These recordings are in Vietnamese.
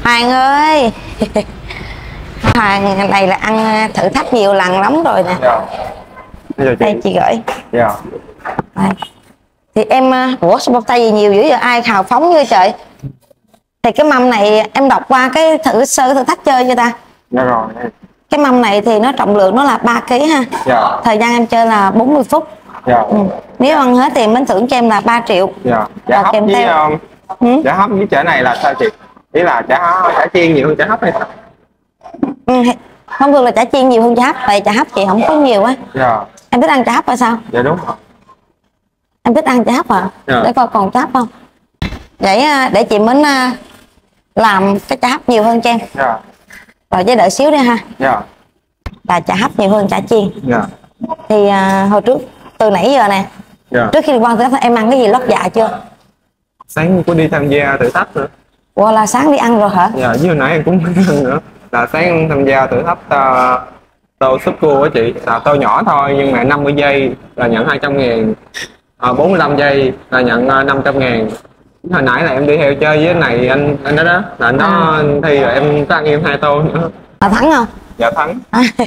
Hoàng ơi. Hoàng này là ăn thử thách nhiều lần lắm rồi nè. Dạ. Đây chị gửi. Dạ. Đây. Thì em ủa sao bông tay gì nhiều dữ vậy, ai hào phóng như trời. Thì cái mâm này em đọc qua cái thử thách chơi cho ta. Dạ rồi. Cái mâm này thì nó trọng lượng nó là 3 kg ha. Dạ. Thời gian em chơi là 40 phút. Dạ. Nếu ăn hết thì mình thưởng cho em là 3 triệu. Dạ. Chả hấp với chả hấp với chả này là sao chị? Ý là chả chiên nhiều hơn chả hấp hay sao? Không được, là chả chiên nhiều hơn chả hấp. Tại chả hấp chị không có nhiều á. Dạ. Em thích ăn chả hấp hay sao? Dạ đúng rồi. Em thích ăn chả hấp hả? Dạ. Để coi còn chả hấp không. Vậy để chị Mến làm cái chả hấp nhiều hơn cho em. Dạ. Rồi với đợi xíu đi ha. Dạ. Là chả hấp nhiều hơn chả chiên. Dạ. Thì hồi trước từ nãy giờ nè. Dạ. Trước khi đi qua thử thách em ăn cái gì lót dạ chưa? Sáng có đi tham gia thử thách nữa. Ủa là sáng đi ăn rồi hả? Dạ, với hồi nãy em cũng ăn nữa. Là sáng em tham gia thử thách tô súp cua á chị. Là tô nhỏ thôi nhưng mà 50 giây là nhận 200.000, 45 giây là nhận 500.000. Hồi nãy là em đi theo chơi với này anh đó đó là nó thi rồi em có ăn em 2 tô nữa. Thắng không? Dạ thắng.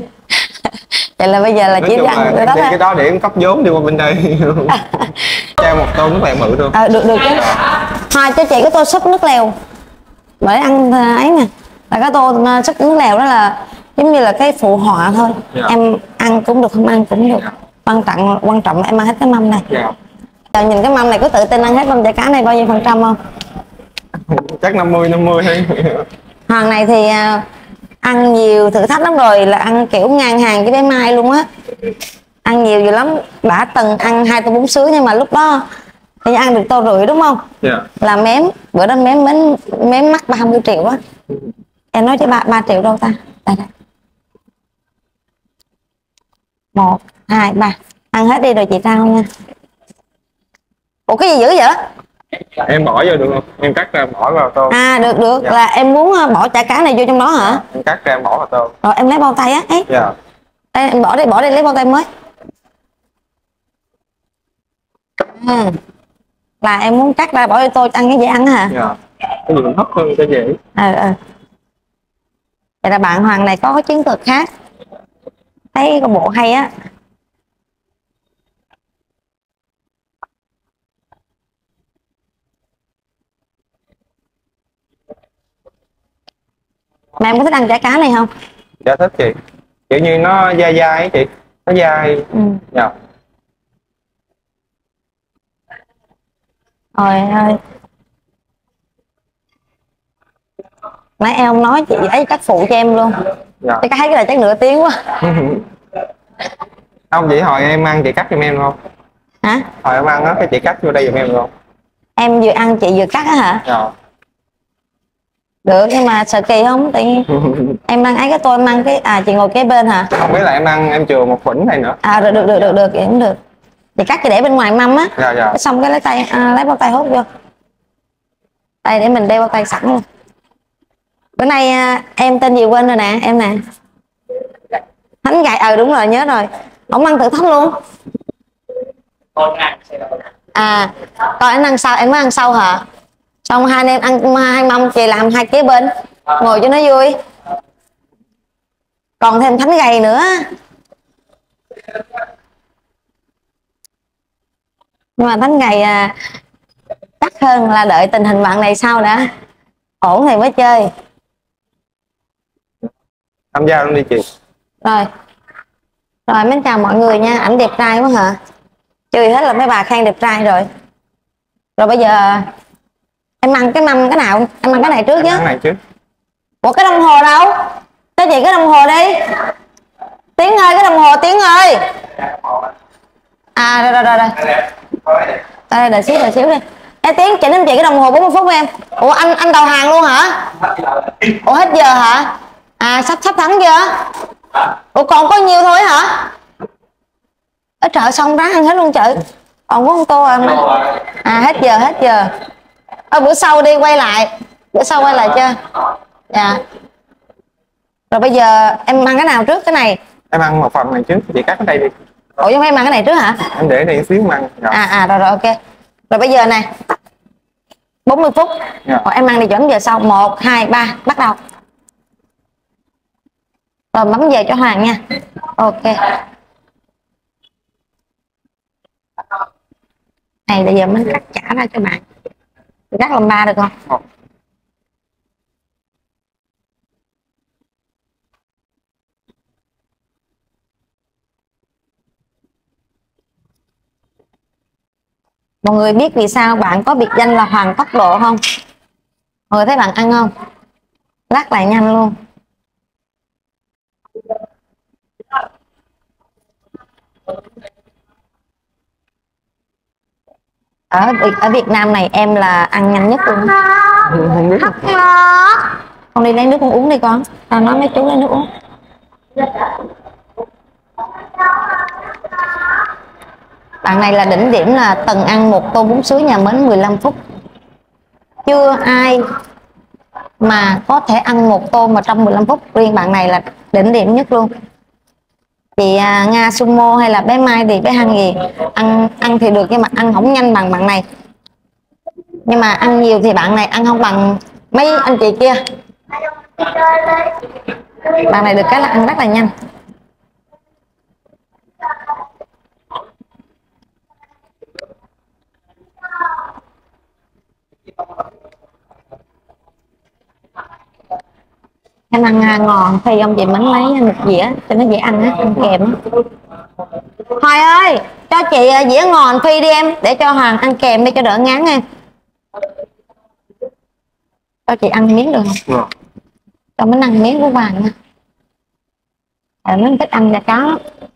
Vậy là bây giờ là chỉ ăn em đó đi cái đó để em cấp vốn đi qua bên đây. Cho em một tô nước lèo bự luôn. Được chứ. Thôi cho chị cái tô súp nước lèo bởi ăn ấy nè, là cái tô súp nước lèo đó là giống như là cái phụ họa thôi. Em ăn cũng được, không ăn cũng được. Quan trọng là em ăn hết cái mâm này. Giờ nhìn cái mâm này có tự tin ăn hết mâm chả cá này bao nhiêu phần trăm không? Chắc 50 thôi. Hoàng này thì ăn nhiều thử thách lắm rồi, là ăn kiểu ngang hàng với bé Mai luôn á. Ăn nhiều dữ lắm, đã từng ăn 2 tô bún sứa nhưng mà lúc đó thì ăn được tô rưỡi đúng không? Dạ. Là mém, bữa đó mém mắc 30 triệu á. Em nói chứ 3 triệu đâu ta? Đây đây. 1, 2, 3. Ăn hết đi rồi chị trao nha. Ủa cái gì dữ vậy? Em bỏ vô được không? Em cắt ra bỏ vào tô. Được. Dạ. Là em muốn bỏ chả cá này vô trong đó hả? Em cắt ra em bỏ vào tô. Rồi em lấy bao tay á. Ấy. Dạ. Đây, em bỏ đi lấy bao tay mới. Là em muốn cắt ra bỏ vô tô ăn cái dễ ăn hả? Dạ. Cái gì mình hấp hơn cho dễ. Vậy là bạn Hoàng này có chiến thuật khác. Thấy có bộ hay á. Mà em có thích ăn chả cá này không? Dạ thích chị. Kiểu như nó dai dai ấy chị. Nó dai. Dạ. Trời ơi. Nãy em không nói chị ấy cắt phụ cho em luôn. Dạ. Cái này chắc nửa tiếng quá. Không vậy hồi em ăn chị cắt giùm em không? Hả? Hồi em ăn á cái chị cắt vô đây giùm em luôn. Em vừa ăn chị vừa cắt á hả? Dạ. Được nhưng mà sợ kỳ không? Tại em ăn ấy cái tôi em ăn cái chị ngồi kế bên hả? Không biết là em ăn em chừa một phỉnh này nữa. Được vậy cũng được. Chị cắt chị để bên ngoài mâm á. Dạ. Xong cái lấy bao tay hốt vô. Đây để mình đeo bao tay sẵn luôn. Bữa nay em tên gì quên rồi nè, em nè. Thánh Gậy, đúng rồi nhớ rồi. Ổng ăn thử thách luôn. Còn anh ăn sau, em mới ăn sau hả? Xong hai anh em ăn 2 mâm, chị làm 2 kế bên, ngồi cho nó vui. Còn thêm Thánh Gầy nữa. Nhưng mà Thánh Gầy chắc hơn là đợi tình hình bạn này sau đã ổn thì mới chơi. Tham gia luôn đi chị. Rồi mến chào mọi người nha. Ảnh đẹp trai quá hả? Chửi hết là mấy bà khen đẹp trai rồi. Rồi bây giờ em ăn cái mâm cái nào? Em ăn cái này trước chứ? Cái này trước. Ủa cái đồng hồ đâu? Cho chị cái đồng hồ đi. Tiến ơi, cái đồng hồ Tiến ơi. Rồi. Đây đợi xíu đi. Ê Tiến, chị đến chị cái đồng hồ 40 phút em. Ủa anh đầu hàng luôn hả? Ủa hết giờ hả? Sắp thắng chưa? Ủa còn có nhiêu thôi hả? Ở chợ xong ráng ăn hết luôn chị. Còn có 1 tô hết giờ. Bữa sau đi quay lại. Bữa sau quay lại chưa? Dạ. Rồi bây giờ em ăn cái nào trước? Cái này. Em ăn một phần này trước, chị cắt ở đây đi. Ủa em ăn cái này trước hả? Em để đây xíu ăn. Rồi ok. Rồi bây giờ này. 40 phút. Dạ. Rồi em ăn đi 8 giờ sau. 1, 2, 3 bắt đầu. Rồi bấm về cho Hoàng nha. Ok. Này bây giờ mình cắt chả ra cho bạn. Cắt làm 3 được không? Mọi người biết vì sao bạn có biệt danh là Hoàng tốc độ không? Mọi người thấy bạn ăn không? Lắc lại nhanh luôn. Ở Việt Nam này em là ăn nhanh nhất luôn. Không biết. Con đi lấy nước con uống đi con. Tao nói mấy chú lấy nước uống. Bạn này là đỉnh điểm là từng ăn một tô bún sứa nhà mến 15 phút. Chưa ai mà có thể ăn một tô mà trong 15 phút. Riêng bạn này là đỉnh điểm nhất luôn. Chị Nga Sumo hay là bé Mai thì bé Hằng gì ăn thì được, nhưng mà ăn không nhanh bằng bạn này. Nhưng mà ăn nhiều thì bạn này ăn không bằng mấy anh chị kia. Bạn này được cái là ăn rất là nhanh. Em ăn ngon thì ông chị Mến lấy một dĩa cho nó dễ ăn á, ăn kèm á. Hoài ơi, cho chị dĩa ngòn phi đi em, để cho Hoàng ăn kèm đi cho đỡ ngán em. Cho chị ăn miếng được không? Dạ. Cho Mến ăn miếng của Hoàng nha. Mến thích ăn chả cá lắm.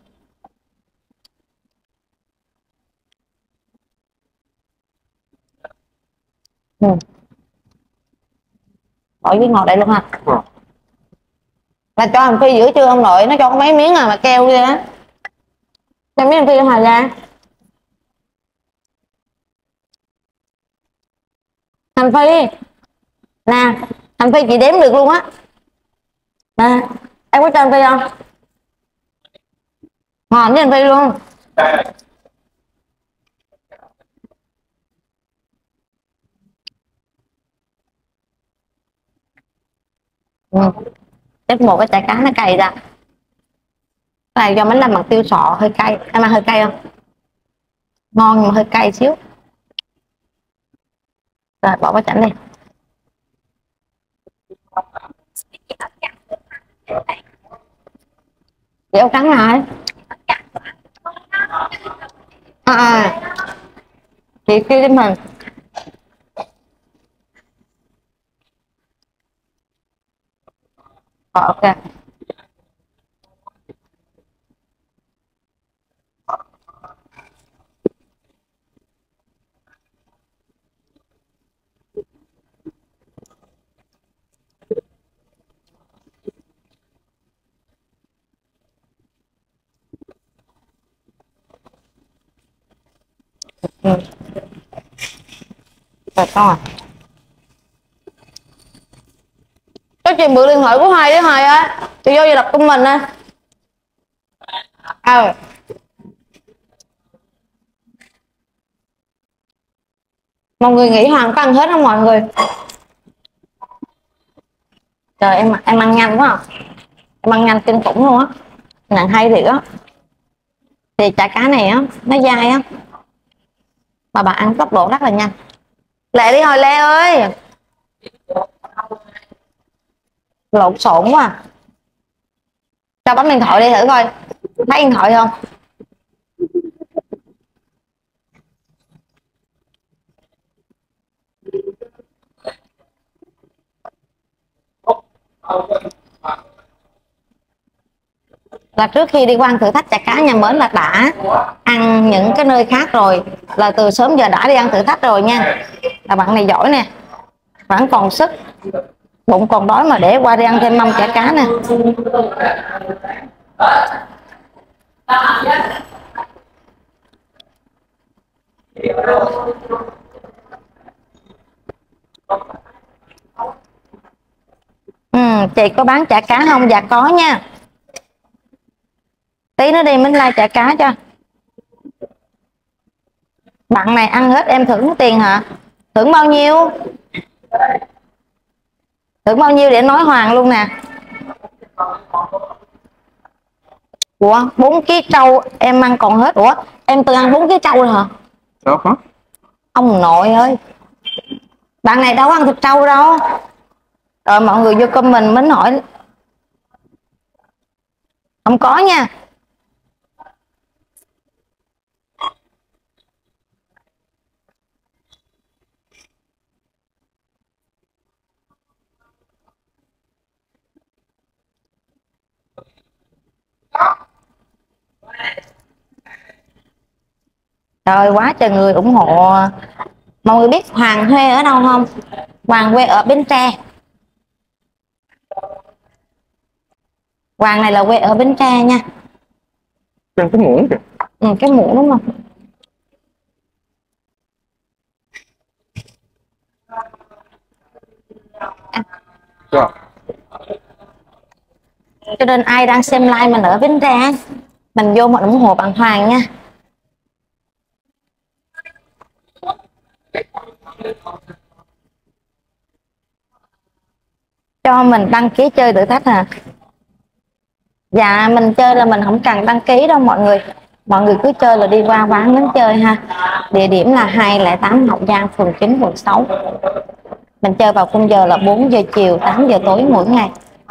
Bỏ với ngọt đây luôn ha. Dạ. Là cho hành phi giữa chưa ông nội, nó cho có mấy miếng mà keo kia á. Cho miếng hành phi Hoài ra. Hành phi nè, hành phi chị đếm được luôn á nè, em có cho hành phi không? Ngon với hành phi luôn. Chắc một cái chả cá nó cay ra. Cái này do mình làm bằng tiêu sọ hơi cay. Em ăn hơi cay không? Ngon nhưng mà hơi cay xíu. Rồi bỏ vào chảnh đi. Để ốc trắng lại. Chị kêu cho mình. Ok. Rồi con à. Có chị mượn điện thoại của Hoài đi Hoài ơi. Chị vô giờ đọc của mình nè. Mọi người nghĩ Hoàng có ăn hết không mọi người? Trời em ăn nhanh quá à. Em ăn nhanh kinh khủng luôn á. Nặng hay thiệt á. Thì chả cá này á, nó dai á. Mà bà ăn tốc độ rất là nhanh. Lẹ đi Hồi Lê ơi. Lộn xộn quá à. Cho bấm điện thoại đi thử coi. Thấy điện thoại không? Là trước khi đi qua ăn thử thách chả cá nhà Mến là đã ăn những cái nơi khác rồi, là từ sớm giờ đã đi ăn thử thách rồi nha. Là bạn này giỏi nè, vẫn còn sức, bụng còn đói mà để qua đi ăn thêm mâm chả cá nè. Chị có bán chả cá không? Dạ có nha. Tí nữa đi mình like chả cá cho. Bạn này ăn hết em thưởng tiền hả? Thưởng bao nhiêu? Thưởng bao nhiêu để nói Hoàng luôn nè. Ủa 4 kg trâu em ăn còn hết. Ủa em từng ăn 4 kg trâu rồi hả? Đó có. Ông nội ơi, bạn này đâu có ăn thịt trâu đâu. Rồi mọi người vô comment mới hỏi. Không có nha. Trời quá trời người ủng hộ. Mọi người biết Hoàng Huê ở đâu không? Hoàng Huê ở Bến Tre. Hoàng này là quê ở Bến Tre nha. Trên cái muỗng kìa. Ừ, cái muỗng đúng không? Rồi. Cho nên ai đang xem live mình ở Bến Tre, mình vô mình ủng hộ bạn Hoàng nha. Cho mình đăng ký chơi thử thách hả? Dạ mình chơi là mình không cần đăng ký đâu mọi người. Mọi người cứ chơi là đi qua quán đến chơi ha. Địa điểm là 208 Hậu Giang, phường 9, quận 6. Mình chơi vào khung giờ là 4 giờ chiều, 8 giờ tối mỗi ngày.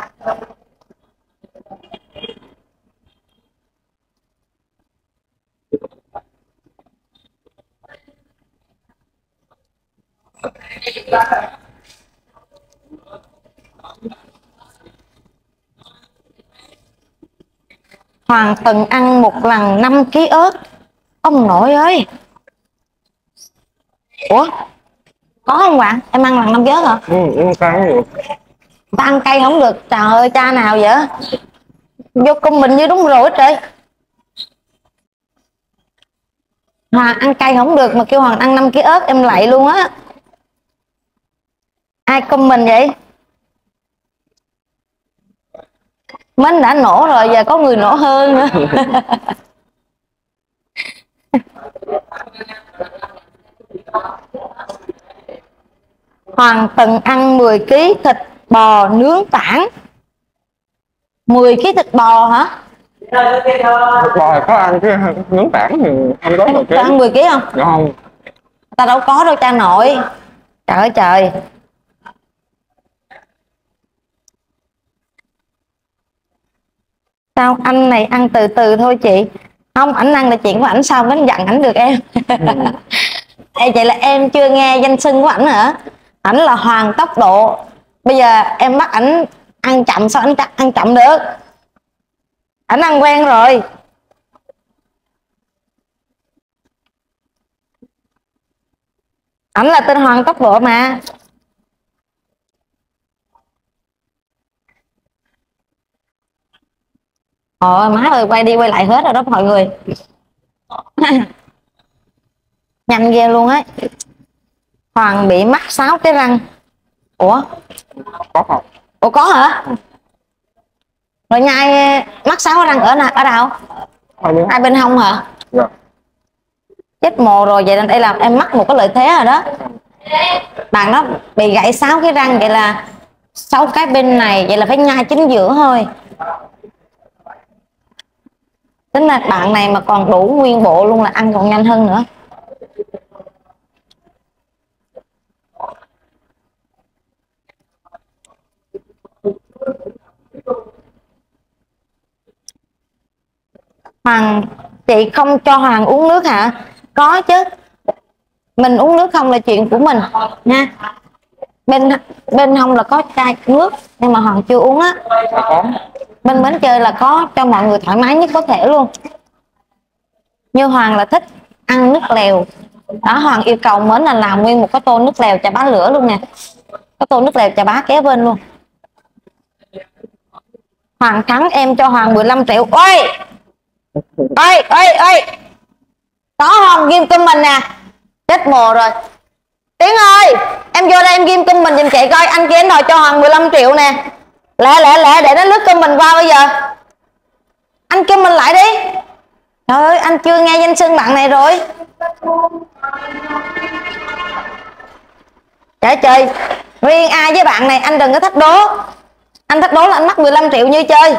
Hoàng từng ăn một lần 5 kg ớt. Ông nội ơi. Ủa có không bạn? Em ăn lần 5 kg ớt hả? Cay không được. Ta ăn cay không được. Trời ơi cha nào vậy? Vô cung mình như đúng rồi trời. Hoàng ăn cay không được mà kêu Hoàng ăn 5 kg ớt em lạy luôn á. Ai comment vậy? Mình đã nổ rồi, giờ có người nổ hơn nữa. Hoàng từng ăn 10 kg thịt bò nướng tảng. 10 kg thịt bò hả? Thịt bò có ăn chứ nướng tảng thì không có được. Ta ăn 10 kg không? Dạ không. Ta đâu có đâu cha nội. Trời ơi trời. Sao anh này ăn từ từ thôi chị. Không, ảnh ăn là chuyện của ảnh, sao mới giận ảnh được em. Ê, vậy là em chưa nghe danh xưng của ảnh hả? Ảnh là Hoàng Tốc Độ. Bây giờ em bắt ảnh ăn chậm, sao ảnh ăn chậm được? Ảnh ăn quen rồi. Ảnh là tên Hoàng Tốc Độ mà. Ôi má ơi, quay đi quay lại hết rồi đó mọi người. Nhanh ghê luôn ấy. Hoàng bị mắc 6 cái răng. Ủa? Có không? Ủa có hả? Rồi nhai mắc 6 cái răng ở đâu? Hai bên hông hả? Dạ. Chết mồ rồi, vậy là đây là em mắc một cái lợi thế rồi đó. Bạn đó bị gãy 6 cái răng, vậy là 6 cái bên này, vậy là phải nhai chính giữa thôi. Tính là bạn này mà còn đủ nguyên bộ luôn là ăn còn nhanh hơn nữa. Hoàng, chị không cho Hoàng uống nước hả? Có chứ. Mình uống nước không là chuyện của mình nha. Bên hông là có chai nước nhưng mà Hoàng chưa uống á. Bên bến chơi là có cho mọi người thoải mái nhất có thể luôn. Như Hoàng là thích ăn nước lèo đó. Hoàng yêu cầu mến là làm nguyên một cái tô nước lèo chà bá lửa luôn nè. Cái tô nước lèo chà bá kế bên luôn. Hoàng thắng em cho Hoàng 15 triệu. Ôi ôi có không? Ghim comment nè. Chết mồ rồi. Tiến ơi, em vô đây em ghim comment giùm chị coi. Anh kia anh đòi cho Hoàng 15 triệu nè. Lẹ để nó lướt comment qua bây giờ. Anh kêu mình lại đi. Trời ơi, anh chưa nghe danh xưng bạn này rồi. Trời trời, riêng ai với bạn này anh đừng có thách đố. Anh thách đố là anh mắc 15 triệu như chơi.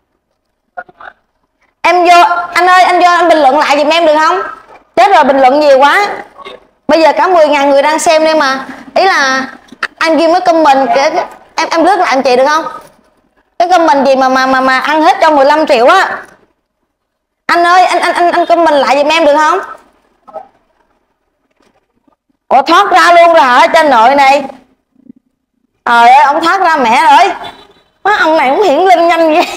Em vô, anh ơi, anh vô anh bình luận lại giùm em được không? Chết rồi, bình luận nhiều quá. Bây giờ cả 10.000 người đang xem đây mà. Ý là anh ghi mới comment em lướt lại anh chị được không? Cái comment gì mà ăn hết cho 15 triệu á. Anh ơi, anh comment lại giùm em được không? Ủa thoát ra luôn rồi hả trên nội này? Trời ơi, ông thoát ra mẹ rồi. Má ông này cũng hiển linh nhanh vậy.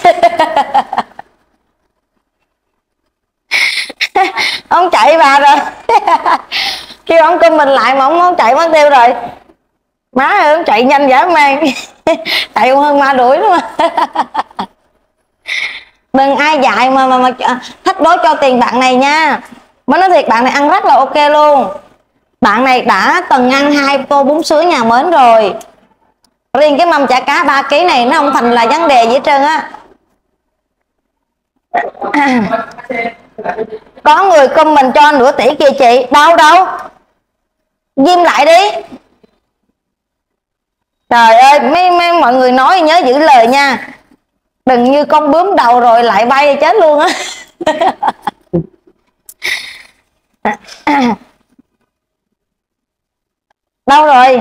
Ông chạy vào rồi. Kêu ông comment lại mà ông không chạy mất tiêu rồi. Má ơi, ông chạy nhanh dã man. Chạy còn hơn ma đuổi đúng không? Đừng ai dạy mà thách đố cho tiền bạn này nha. Mới nói thiệt, bạn này ăn rất là ok luôn. Bạn này đã từng ăn 2 tô bún sứa nhà mến rồi. Riêng cái mâm chả cá 3 kg này nó không thành là vấn đề gì hết trơn á. Có người comment cho nửa tỷ kìa chị. Đâu đâu, ghim lại đi. Trời ơi, mấy mọi người nói nhớ giữ lời nha. Đừng như con bướm đầu rồi lại bay chết luôn á. Đâu rồi?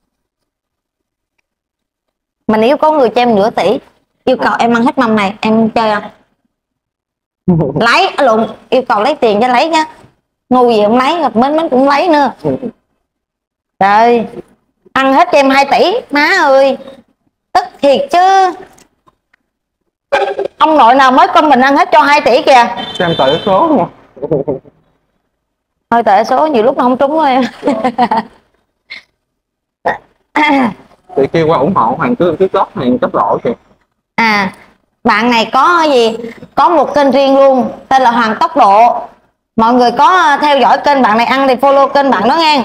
Mà nếu có người cho em nửa tỷ yêu cầu em ăn hết mâm này, em chơi không? Lấy lộn, yêu cầu lấy tiền cho lấy nhá. Ngu gì không lấy, gặp mến cũng lấy nữa. Trời, ăn hết cho em 2 tỷ. Má ơi, tức thiệt chứ. Ông nội nào mới con mình ăn hết cho 2 tỷ kìa. Xem tệ số không? Thôi tệ số nhiều lúc nó không trúng thôi. Thì kêu qua ủng hộ hàng cứ cấp hàng cấp lộ kìa. À, bạn này có gì? Có một kênh riêng luôn, tên là Hoàng Tốc Độ. Mọi người có theo dõi kênh bạn này ăn thì follow kênh bạn đó nghe.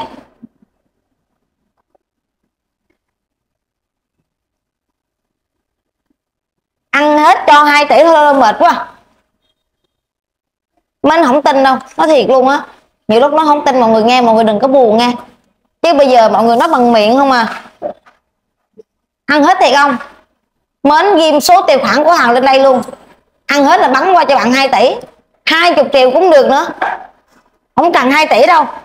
Ăn hết cho 2 tỷ thôi mệt quá. Mình không tin đâu, nói thiệt luôn á. Nhiều lúc nó không tin mọi người nghe, mọi người đừng có buồn nghe. Chứ bây giờ mọi người nói bằng miệng không à. Ăn hết thiệt không? Mến ghim số tài khoản của Hằng lên đây luôn. Ăn hết là bắn qua cho bạn 2 tỷ. 20 triệu cũng được nữa. Không cần 2 tỷ đâu.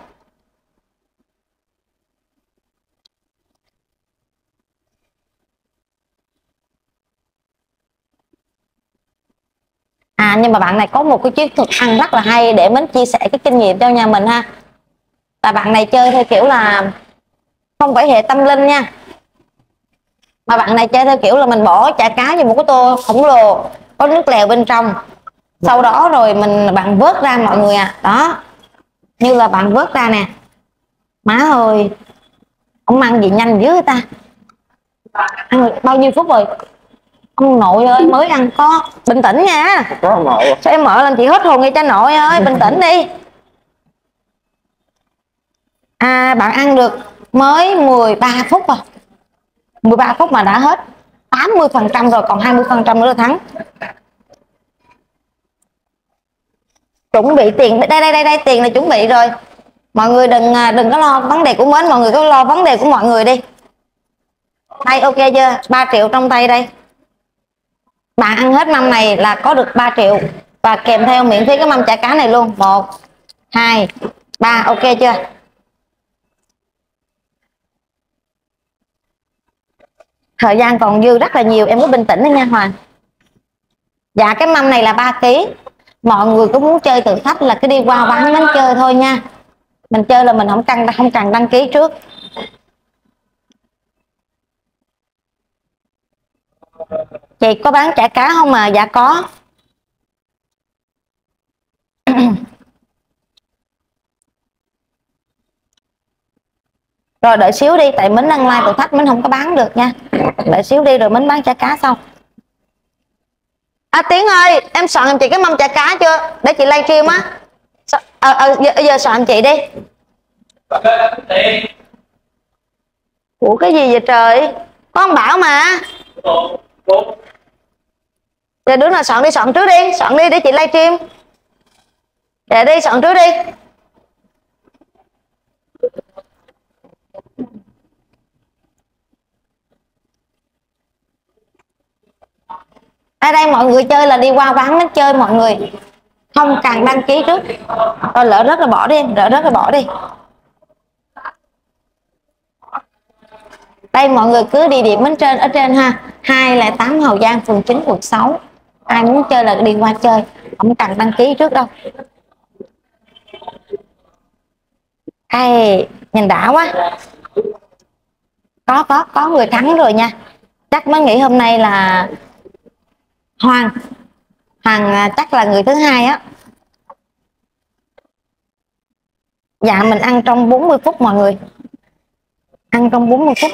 À, nhưng mà bạn này có một cái chiến thuật ăn rất là hay để Mến chia sẻ cái kinh nghiệm cho nhà mình ha. Là bạn này chơi theo kiểu là không phải hệ tâm linh nha, mà bạn này chơi theo kiểu là mình bỏ chả cá vào một cái tô khổng lồ có nước lèo bên trong, sau đó rồi bạn vớt ra mọi người à. Đó, như là bạn vớt ra nè. Má ơi, ông ăn gì nhanh dữ ta. Ăn bao nhiêu phút rồi? Ông nội ơi, mới ăn có. Bình tĩnh nha. Có mộ. Sao em mở lên chị hết hồn nghe cha nội ơi. Bình tĩnh đi. À, bạn ăn được mới 13 phút rồi. 13 phút mà đã hết 80% rồi, còn 20% nữa là thắng. Chuẩn bị tiền đây tiền là chuẩn bị rồi. Mọi người đừng có lo vấn đề của Mến, mọi người có lo vấn đề của mọi người đi. Đây, ok chưa? 3 triệu trong tay đây. Bạn ăn hết mâm này là có được 3 triệu và kèm theo miễn phí cái mâm chả cá này luôn. 1 2 3, ok chưa? Thời gian còn dư rất là nhiều, em cứ bình tĩnh đi nha Hoàng. Dạ, cái mâm này là 3 kg. Mọi người có muốn chơi thử thách là cứ đi qua quán Mến chơi thôi nha. Mình chơi là mình không cần đăng ký trước. Chị có bán chả cá không mà? Dạ có. Rồi đợi xíu đi, tại Mến đăng like thử thách Mến không có bán được nha. Đợi xíu đi rồi Mến bán chả cá xong. À Tiến ơi, em soạn giùm chị cái mâm chả cá chưa? Để chị livestream á. Giờ soạn chị đi. Ủa cái gì vậy trời? Con bảo mà. Giờ đứa nào soạn đi, soạn trước đi. Soạn đi để chị livestream. Để đi, soạn trước đi. Ở đây mọi người chơi là đi qua quán nó chơi mọi người, không cần đăng ký trước. Rồi lỡ rất là bỏ đi, lỡ rất là bỏ đi. Đây mọi người cứ địa điểm bên trên ở trên ha, 208 Hậu Giang phường 9 quận 6. Ai muốn chơi là đi qua chơi, không cần đăng ký trước đâu. Hay nhìn đã quá. Có người thắng rồi nha. Chắc mới nghĩ hôm nay là Hoàng chắc là người thứ hai á. Dạ mình ăn trong 40 phút mọi người. Ăn trong 40 phút.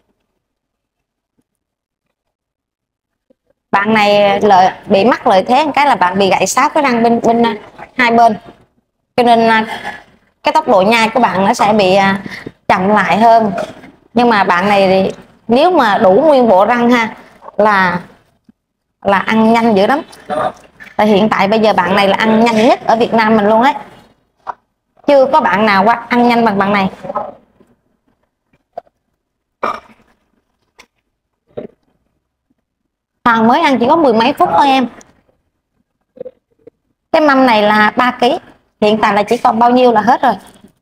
Bạn này bị mắc lợi thế cái là bạn bị gãy 6 cái răng bên hai bên. Cho nên cái tốc độ nhai của bạn nó sẽ bị chậm lại hơn. Nhưng mà bạn này thì nếu mà đủ nguyên bộ răng ha là ăn nhanh dữ lắm. Và hiện tại bây giờ bạn này là ăn nhanh nhất ở Việt Nam mình luôn ấy. Chưa có bạn nào qua ăn nhanh bằng bạn này. Hoàng mới ăn chỉ có 10 mấy phút thôi em. Cái mâm này là 3 kg. Hiện tại là chỉ còn bao nhiêu là hết rồi.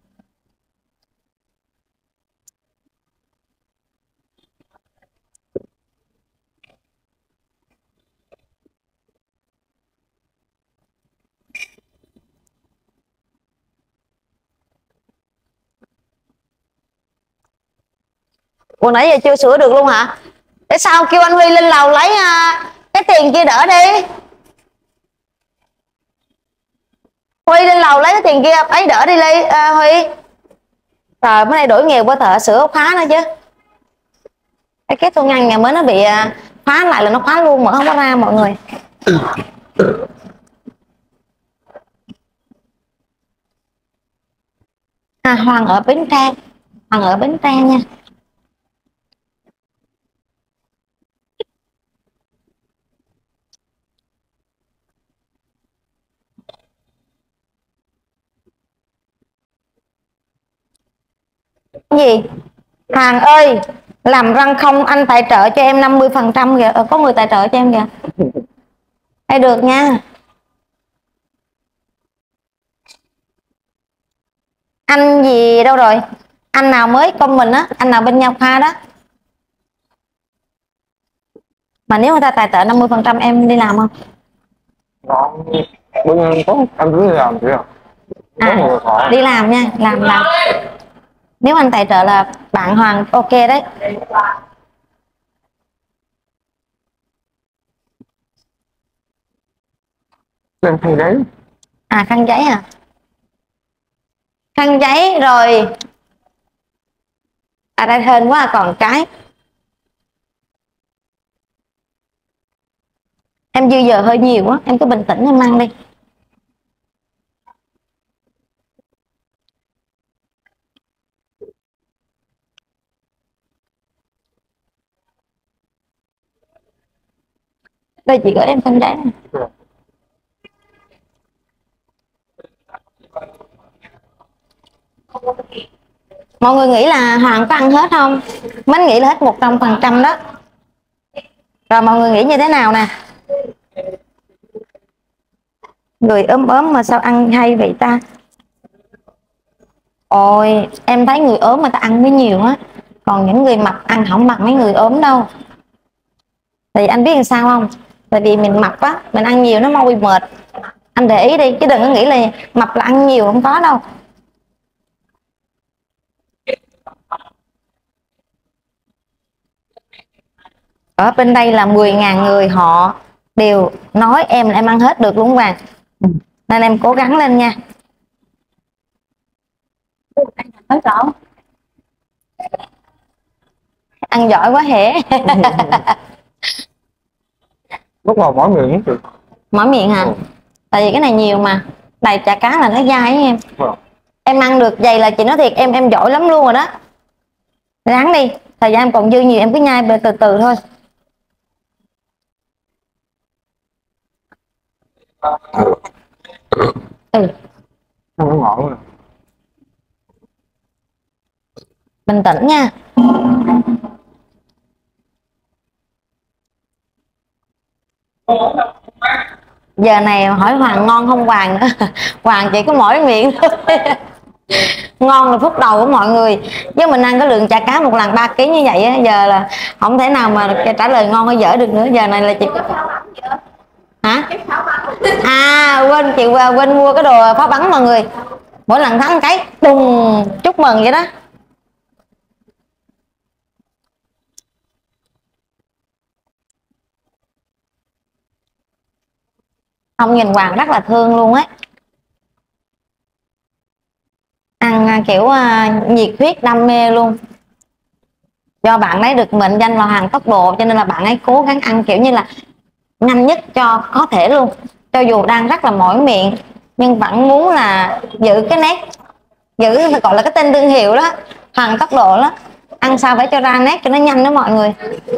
Ủa nãy giờ chưa sửa được luôn hả? Để sao kêu anh Huy lên lầu lấy cái tiền kia đỡ đi. Huy lên lầu lấy cái tiền kia ấy đỡ đi Huy. Rồi mới đây đổi nghề qua thợ sửa khóa nữa chứ. Cái tô ngăn nhà mới nó bị khóa lại là nó khóa luôn mà không có ra mọi người. Hoàng ở Bến Tre. Hoàng ở Bến Tre nha. Cái gì? Hoàng ơi, làm răng không anh tài trợ cho em 50% kìa. Có người tài trợ cho em kìa. Hay được nha. Anh gì đâu rồi? Anh nào mới comment á, anh nào bên Nha Khoa đó. Mà nếu người ta tài trợ 50% em đi làm không? Bên có anh cứ làm chứ đi làm nha, làm. Nếu anh tài trợ là bạn Hoàng ok đấy. lên khăn giấy. Khăn giấy à? Khăn giấy rồi. Đây hên quá còn cái. Em dư giờ hơi nhiều quá, em cứ bình tĩnh em ăn đi. Đây chị gửi em khăn giấy này. Mọi người nghĩ là Hoàng có ăn hết không? Mình nghĩ là hết 100% đó. Rồi mọi người nghĩ như thế nào nè? Người ốm mà sao ăn hay vậy ta? Ôi em thấy người ốm mà ta ăn mới nhiều á. Còn những người mập ăn không bằng mấy người ốm đâu. Thì anh biết làm sao không? Tại vì mình mập á, mình ăn nhiều nó mau bị mệt. Anh để ý đi, chứ đừng có nghĩ là mập là ăn nhiều, không có đâu. Ở bên đây là 10.000 người họ đều nói em ăn hết được luôn Vàng. Nên em cố gắng lên nha. Ăn giỏi quá hề. Lúc vào mỏi miệng được. Mỏi miệng hả? Tại vì cái này nhiều mà. Đầy chả cá là nó dai ấy em. Em ăn được vậy là chị nói thiệt em giỏi lắm luôn rồi đó. Ráng đi, thời gian em còn dư nhiều em cứ nhai từ từ thôi. Không có ngọt. Bình tĩnh nha. Giờ này hỏi Hoàng ngon không Hoàng nữa. Hoàng chỉ có mỏi miệng thôi. Ngon là phút đầu của mọi người, chứ mình ăn cái lượng chả cá một lần 3 kg như vậy á, giờ là không thể nào mà trả lời ngon hay dở được nữa. Giờ này là chị hả? Quên, chị quên mua cái đồ pháo bắn mọi người, mỗi lần thắng cái đùng chúc mừng vậy đó. Ông nhìn Hoàng rất là thương luôn á, ăn kiểu nhiệt huyết đam mê luôn. Do bạn ấy được mệnh danh là hàng tốc độ cho nên là bạn ấy cố gắng ăn kiểu như là nhanh nhất cho có thể luôn, cho dù đang rất là mỏi miệng nhưng vẫn muốn là giữ cái nét, giữ gọi là cái tên thương hiệu đó, hàng tốc độ đó, ăn sao phải cho ra nét cho nó nhanh đó mọi người.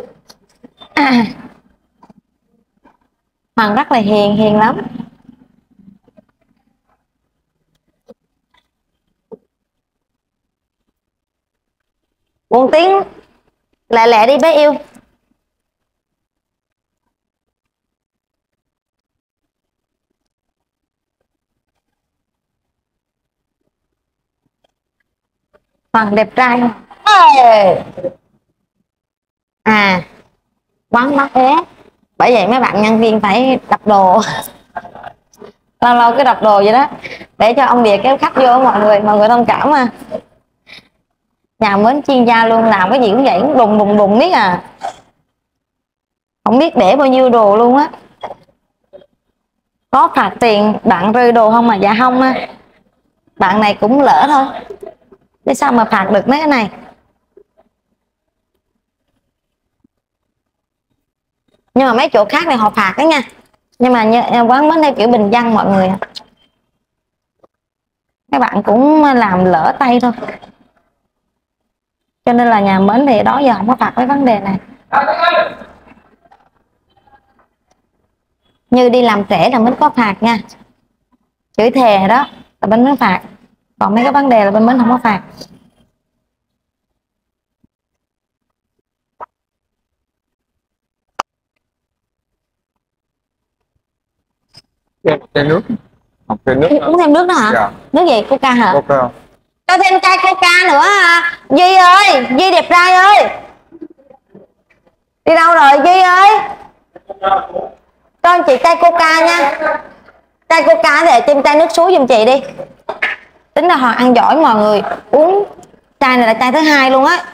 Hoàng rất là hiền lắm. Buồn tiếng lẹ lẹ đi bé yêu. Hoàng đẹp trai không? Quán nó thế, bởi vậy mấy bạn nhân viên phải đập đồ. Lâu lâu cái đập đồ vậy đó để cho ông Địa kéo khách vô, mọi người thông cảm mà. Nhà mến chuyên gia luôn, làm cái gì cũng vậy, cũng đùng đùng biết à, không biết để bao nhiêu đồ luôn á. Có phạt tiền bạn rơi đồ không mà? Dạ không á, bạn này cũng lỡ thôi chứ sao mà phạt được mấy cái này. Nhưng mà mấy chỗ khác này họ phạt đó nha, nhưng mà quán bánh theo kiểu bình dân mọi người, các bạn cũng làm lỡ tay thôi, cho nên là nhà mến thì đó giờ không có phạt cái vấn đề này. Như đi làm trễ là mới có phạt nha, chửi thề đó là bên mới phạt, còn mấy cái vấn đề là bên mình không có phạt. Chai nước, học chai nước. Uống thêm nước đó hả? Dạ. Nước gì? Coca hả? Coca. Cho thêm chai Coca nữa à. Duy ơi, Duy đẹp trai ơi, đi đâu rồi Duy ơi? Cho anh chị chai Coca nha, chai Coca để thêm chai nước suối giùm chị đi. Tính là Hoàng ăn giỏi mọi người, uống chai này là chai thứ 2 luôn á.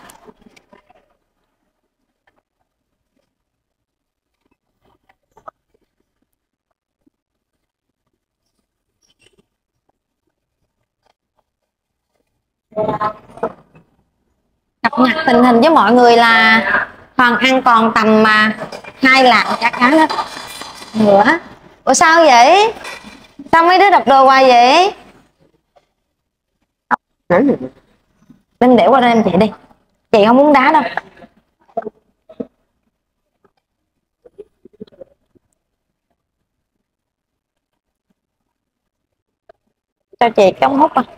Cập nhật tình hình với mọi người là Hoàng ăn còn tầm 2 lạng chả cá đó nữa. Ủa sao vậy? Sao mấy đứa đập đồ hoài vậy? Linh để qua đây em chị đi, chị không muốn đá đâu. Cho chị cái ống hút à.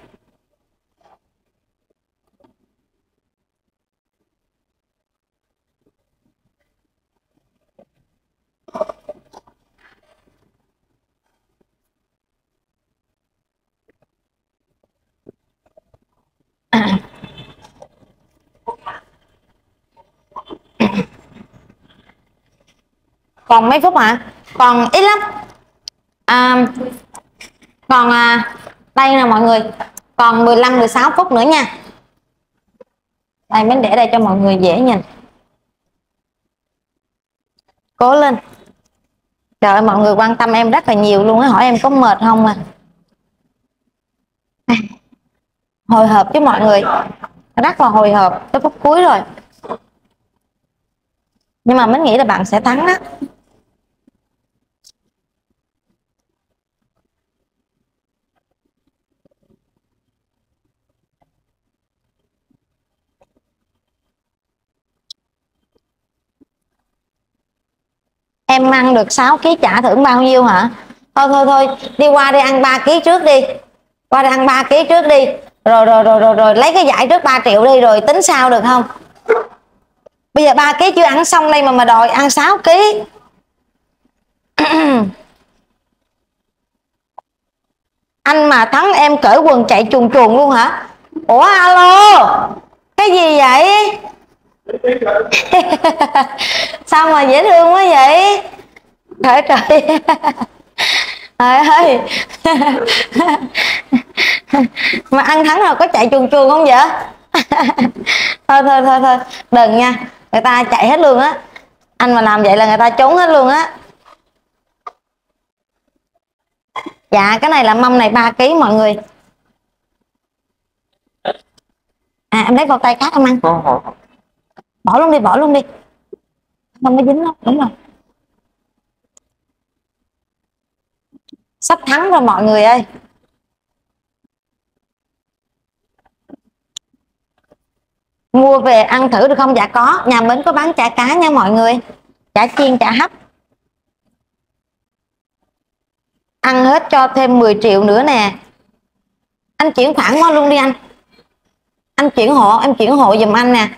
Còn mấy phút hả? Còn ít lắm. Còn đây nè mọi người, còn 15-16 phút nữa nha. Đây mình để đây cho mọi người dễ nhìn. Cố lên. Trời ơi, mọi người quan tâm em rất là nhiều luôn á, hỏi em có mệt không à. Hồi hộp với mọi người, rất là hồi hộp, tới phút cuối rồi. Nhưng mà mình nghĩ là bạn sẽ thắng đó. Em ăn được 6 kg trả thưởng bao nhiêu hả? Thôi đi qua đi ăn 3 kg trước đi. Qua đi ăn 3 kg trước đi. Rồi lấy cái giải trước 3 triệu đi rồi tính sau được không? Bây giờ 3 kg chưa ăn xong đây mà đòi ăn 6 kg. Anh mà thắng em cởi quần chạy chuồn chuồn luôn hả? Ủa alo, cái gì vậy? Sao mà dễ thương quá vậy? Trời trời. Trời ơi. Mà ăn thắng rồi có chạy chuồn chuồn không vậy? Thôi đừng nha, người ta chạy hết luôn á. Anh mà làm vậy là người ta trốn hết luôn á. Dạ cái này là mâm này 3 kg mọi người. À em lấy vào tay khác em ăn. Bỏ luôn đi, bỏ luôn đi, không có dính đâu. Đúng rồi, sắp thắng rồi mọi người ơi. Mua về ăn thử được không? Dạ có, nhà mình có bán chả cá nha mọi người, chả chiên chả hấp. Ăn hết cho thêm 10 triệu nữa nè. Anh chuyển khoản qua luôn đi anh. Anh chuyển hộ, em chuyển hộ giùm anh nè.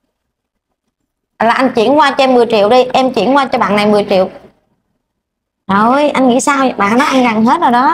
Là anh chuyển qua cho em 10 triệu đi, em chuyển qua cho bạn này 10 triệu. Rồi anh nghĩ sao vậy? Bạn nó ăn gần hết rồi đó.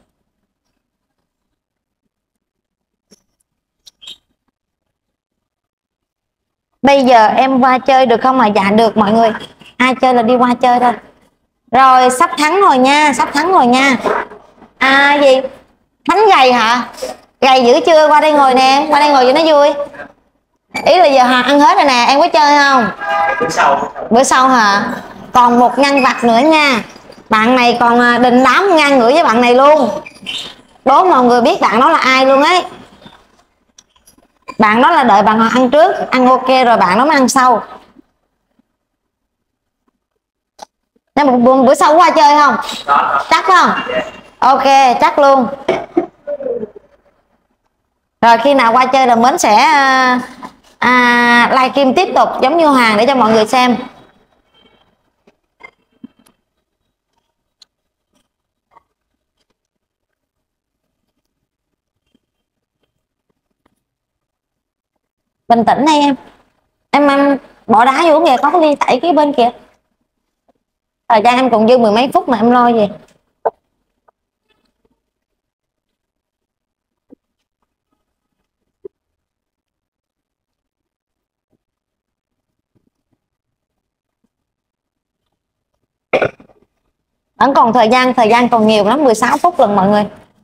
Bây giờ em qua chơi được không? Mà dạ được mọi người, ai chơi là đi qua chơi thôi. Rồi sắp thắng rồi nha, sắp thắng rồi nha. À gì? Thắng gầy hả? Gầy dữ chưa? Qua đây ngồi nè, qua đây ngồi cho nó vui. Ý là giờ Hà ăn hết rồi nè, em có chơi không? Bữa sau hả? Còn một nhân vật nữa nha. Bạn này còn đình đám ngang ngửa với bạn này luôn. Đố mọi người biết bạn đó là ai luôn ấy. Bạn đó là đợi bạn họ ăn trước, ăn ok rồi bạn đó mới ăn sau. Nên một bữa sau qua chơi không? Chắc không? Ok, chắc luôn. Rồi khi nào qua chơi là Mến sẽ livestream tiếp tục giống như Hoàng để cho mọi người xem. Bình tĩnh đây em. Em bỏ đá vô kìa, có cái ly tẩy cái bên kìa. Thời gian em còn dư 10 mấy phút mà em lo gì. Vẫn còn thời gian còn nhiều lắm, 16 phút lần mọi người.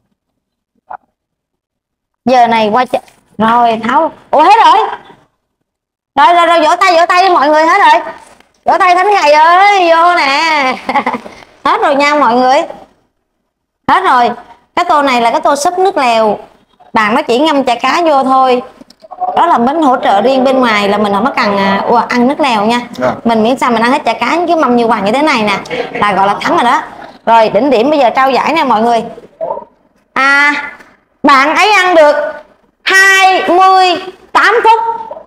Giờ này qua chơi. Rồi tháo. Ủa hết rồi. Rồi vỗ tay đi mọi người, hết rồi. Vỗ tay Thánh Gầy ơi, vô nè. Hết rồi nha mọi người. Hết rồi. Cái tô này là cái tô súp nước lèo. Bạn nó chỉ ngâm chả cá vô thôi. Đó là Mến hỗ trợ riêng, bên ngoài là mình không có cần ăn nước lèo nha. Mình miễn sao mình ăn hết chả cá cái mâm như Hoàng như thế này nè là gọi là thắng rồi đó. Rồi đỉnh điểm bây giờ trao giải nè mọi người. Bạn ấy ăn được 28 phút.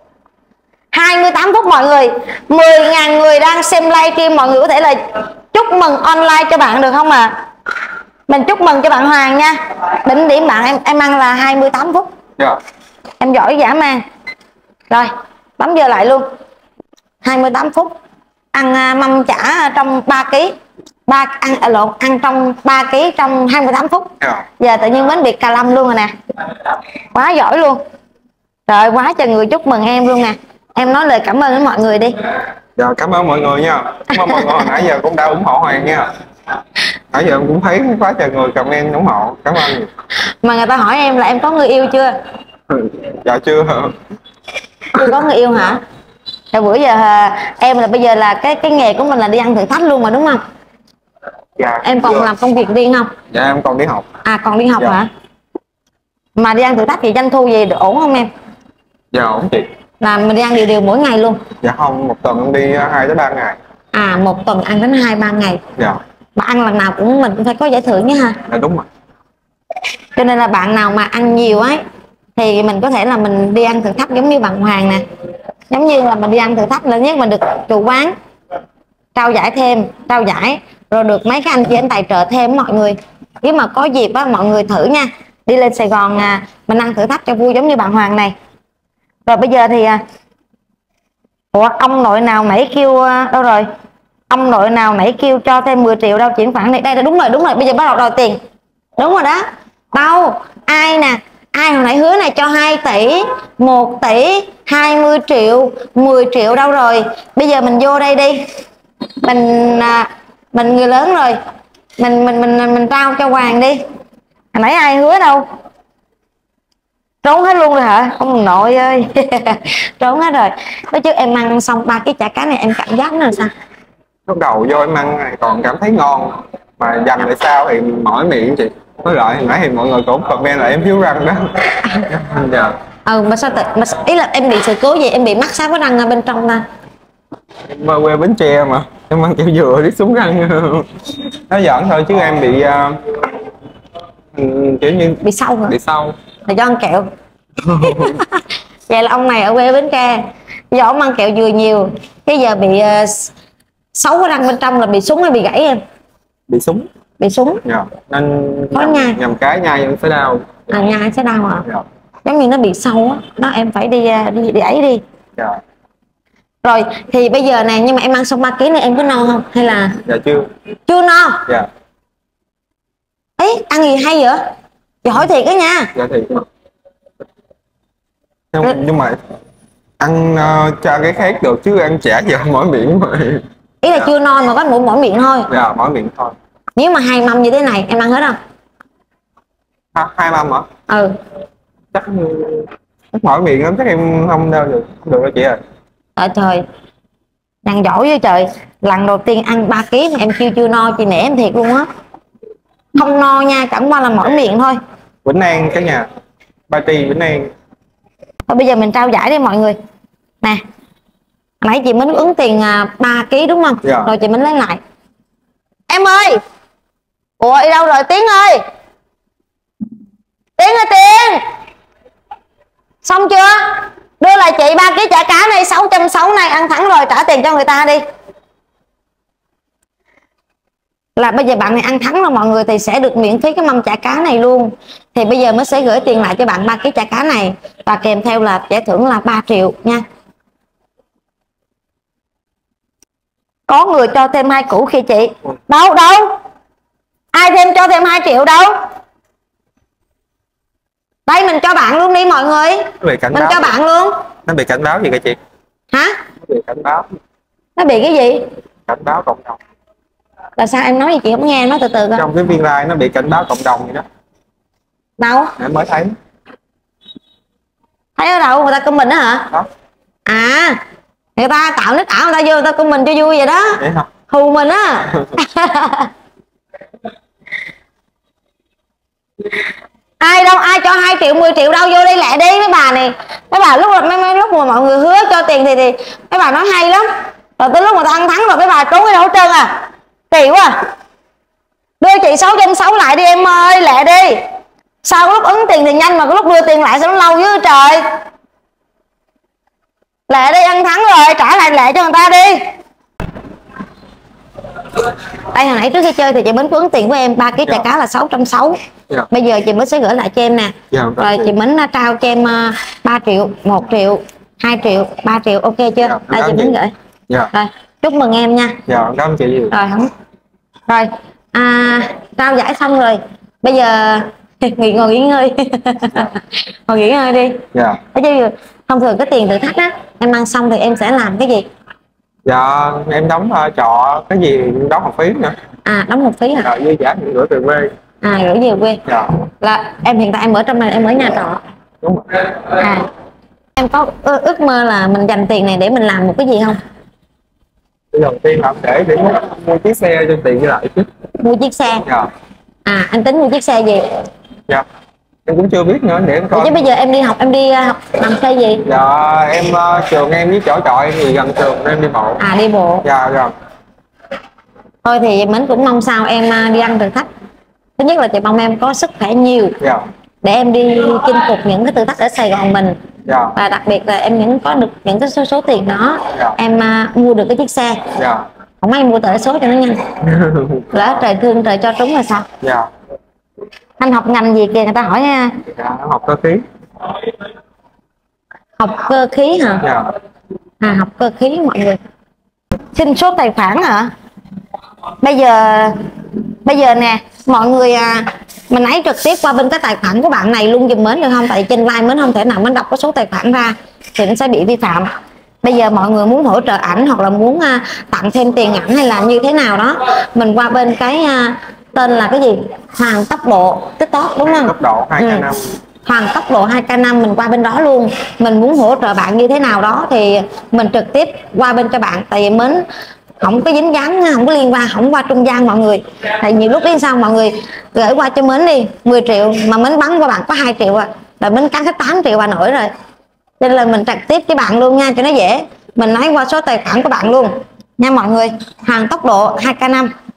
28 phút mọi người. 10.000 người đang xem livestream, mọi người có thể là chúc mừng online cho bạn được không ạ? Mình chúc mừng cho bạn Hoàng nha. Đỉnh điểm bạn em ăn là 28 phút. Em giỏi dã man. Rồi bấm giờ lại luôn. 28 phút ăn mâm chả trong 3 kg. Ăn trong 3 kg trong 28 phút. Giờ tự nhiên Mến biệt cà lâm luôn rồi nè. Quá giỏi luôn. Rồi quá trời người chúc mừng em luôn nè. Em nói lời cảm ơn đến mọi người đi. Dạ cảm ơn mọi người nha. Cảm ơn mọi người hồi nãy giờ cũng đã ủng hộ Hoàng nha. Nãy giờ em cũng thấy quá trời người comment ủng hộ. Cảm ơn. Mà người ta hỏi em là em có người yêu chưa? Dạ chưa. Chưa có người yêu hả? Rồi bữa giờ em là bây giờ là cái nghề của mình là đi ăn thử thách luôn mà đúng không? Dạ. Em còn làm công việc riêng không? Dạ em còn đi học. Còn đi học hả? Mà đi ăn thử thách thì doanh thu gì được ổn không em? Dạ ổn chị. Là mình đi ăn đều mỗi ngày luôn? Dạ không, một tuần em đi 2 tới 3 ngày. Một tuần ăn đến 2-3 ngày. Dạ. Mà ăn lần nào mình cũng phải có giải thưởng nhé ha. Dạ đúng rồi. Cho nên là bạn nào mà ăn nhiều ấy thì mình có thể là mình đi ăn thử thách giống như bạn Hoàng nè. Giống như là mình đi ăn thử thách lớn nhất mình được chủ quán trao giải thêm, trao giải rồi được mấy cái anh chị anh tài trợ thêm mọi người. Nếu mà có dịp á mọi người thử nha. Đi lên Sài Gòn mình ăn thử thách cho vui giống như bạn Hoàng này. Rồi bây giờ thì ông nội nào nãy kêu đâu rồi? Ông nội nào nãy kêu cho thêm 10 triệu đâu, chuyển khoản này. Đây là đúng rồi, bây giờ bắt đầu đòi tiền. Đúng rồi đó. Đâu, ai nè, ai hồi nãy hứa này cho 2 tỷ, 1 tỷ, 20 triệu, 10 triệu đâu rồi? Bây giờ mình vô đây đi. Mình người lớn rồi. Mình trao cho Hoàng đi. Hồi nãy ai hứa đâu? Trốn hết luôn rồi hả? Ông nội ơi. Trốn hết rồi. Nói chứ em ăn xong 3 cái chả cá này em cảm giác là sao? Lúc đầu vô em ăn này còn cảm thấy ngon, mà dần lại sao thì mỏi miệng chị. Với lại hồi nãy thì mọi người cũng comment là em thiếu răng đó. Dạ. Mà sao ý là em bị sự cố gì, em bị mắc sát cái răng ở bên trong ta? Em quê Bến Tre mà em ăn kẹo dừa đi xuống răng. Nó giỡn thôi chứ em bị kiểu như Bị sâu hả? bị sâu. Là do ăn kẹo. Vậy là ông này ở quê Bến Tre, do ông ăn kẹo dừa nhiều, cái giờ bị xấu cái răng bên trong, là bị súng hay bị gãy em? Bị súng. Bị súng. Dạ. Nên Có nhai. nhầm cái nhai em phải đau. Nhai sẽ đau à? Dạ. Giống như nó bị sâu á, đó em phải đi ấy đi. Dạ. Rồi thì bây giờ nè, nhưng mà em ăn xong 3 kg này em có no không hay là? Dạ chưa. Chưa no. Dạ. Ấy, ăn gì hay vậy? Giờ hỏi thiệt đó nha. Dạ thiệt. Nhưng mà ăn cho cái khác được chứ ăn chả giờ mỏi miệng mà. Ý là chưa no mà có mỏi miệng thôi. Dạ mỏi miệng thôi. Nếu mà 2 mâm như thế này em ăn hết không? 2 mâm hả? Ừ. Chắc mỏi miệng lắm, chắc em không đâu được. Không được đâu chị ơi. Trời, đang giỏi với trời. Lần đầu tiên ăn 3 kg mà em chưa no, chị nể em thiệt luôn á. Không no nha, chẳng qua là mỏi miệng thôi. Vĩnh An cả nhà. Ba Tri Vĩnh An. Thôi bây giờ mình trao giải đi mọi người. Nè, nãy chị Mính ứng tiền 3 kg đúng không? Dạ. Rồi chị Mính lấy lại. Em ơi. Ủa đi đâu rồi Tiến ơi? Tiến ơi Tiến. Xong chưa? Đưa lại chị 3 kg chả cá này, 660 này, ăn thẳng rồi, trả tiền cho người ta đi. Là bây giờ bạn này ăn thắng rồi mọi người thì sẽ được miễn phí cái mâm chả cá này luôn. Thì bây giờ mới sẽ gửi tiền lại cho bạn 3 kg chả cá này, và kèm theo là giải thưởng là 3 triệu nha. Có người cho thêm 2 củ khi chị. Đâu? Ai thêm cho thêm 2 triệu đâu? Đây mình cho bạn luôn đi mọi người. Mình cho bạn luôn. Nó bị cảnh báo gì kìa chị? Hả? Nó bị cảnh báo. Nó bị cái gì? Cảnh báo cộng đồng. Là sao em nói gì chị không nghe, nói từ từ coi. Trong cái viên like nó bị cảnh báo cộng đồng vậy đó. Đâu? Em mới thấy. Thấy ở đâu? Người ta comment đó hả? Đó. À, người ta tạo nick ảo, người ta vô người ta comment cho vui vậy đó. Vậy hả? Hù mình á. Ai đâu, ai cho 2 triệu 10 triệu đâu, vô đây lẹ đi mấy bà này. Mấy bà lúc mấy lúc mà mọi người hứa cho tiền thì mấy bà nói hay lắm, rồi tới lúc mà ta ăn thắng rồi mấy bà trốn cái đâu hết trơn à. Kỳ quá à. Đưa chị 660 lại đi em ơi, lẹ đi. Sao cái lúc ứng tiền thì nhanh mà cái lúc đưa tiền lại sao nó lâu dữ trời. Lẹ đi, ăn thắng rồi trả lại lẹ cho người ta đi. Đây hồi nãy trước khi chơi thì chị Mính có ứng tiền của em 3 kg chả cá là 660. Dạ. Bây giờ chị Mính sẽ gửi lại cho em nè. Dạ, rồi chị Mính trao cho em 3 triệu, 1 triệu, 2 triệu, 3 triệu, ok chưa? Dạ, Đây chị Mính gửi. Dạ. Rồi chúc mừng em nha. Dạ cảm ơn chị nhiều. Rồi không. Rồi trao giải xong rồi. Bây giờ ngồi nghỉ ngơi. Ngồi nghỉ ngơi đi. Dạ. Chứ thông thường cái tiền thử thách á, em ăn xong thì em sẽ làm cái gì? Dạ em đóng trọ cái gì đóng học phí nữa. À đóng một phí hả? Rồi dư giả thì gửi về quê. À gửi về quê. Dạ. Là em hiện tại em ở trong này, em ở nhà trọ. Đúng rồi. À em có ước mơ là mình dành tiền này để mình làm một cái gì không? Đầu tiên làm để mua chiếc xe cho tiền với lại chứ. Mua chiếc xe. Dạ. À anh tính mua chiếc xe gì? Dạ em cũng chưa biết nữa, để em coi. Chứ bây giờ em đi học bằng xe gì? Dạ em trường em với chỗ trọ em thì gần trường nên em đi bộ. À đi bộ. Dạ rồi. Thôi thì mình cũng mong sao em đi ăn thử thách. Thứ nhất là chị mong em có sức khỏe nhiều. Dạ. Để em đi chinh phục những cái thử thách ở Sài Gòn mình. Dạ. Và đặc biệt là em có được những cái số tiền đó. Dạ. Em mua được cái chiếc xe. Dạ. Không ai mua tờ số cho nó nhanh. Lỡ trời thương trời cho trúng là sao? Dạ. Anh học ngành gì kìa, người ta hỏi nha. Dạ học cơ khí. Học cơ khí hả? Dạ. À học cơ khí mọi người. xin số tài khoản hả? Bây giờ nè mọi người mình ấy trực tiếp qua bên cái tài khoản của bạn này luôn giùm mến được không? Tại trên live mến không thể nào mến đọc có số tài khoản ra thì nó sẽ bị vi phạm. Bây giờ mọi người muốn hỗ trợ ảnh hoặc là muốn tặng thêm tiền ảnh hay là như thế nào đó, mình qua bên cái tên là cái gì, Hoàng Tốc Độ TikTok đúng không? Tốc độ 2K5. Hoàng Tốc Độ 2K5, mình qua bên đó luôn. Mình muốn hỗ trợ bạn như thế nào đó thì mình trực tiếp qua bên cho bạn. Tại vì mến không có dính dáng, không có liên quan, không qua trung gian mọi người. Tại nhiều lúc đến sau mọi người gửi qua cho mến đi 10 triệu mà mến bắn qua bạn có 2 triệu là mến cắn hết 8 triệu bà nổi rồi. Cho nên là mình trực tiếp với bạn luôn nha cho nó dễ. Mình nói qua số tài khoản của bạn luôn nha mọi người. Hoàng Tốc Độ 2K5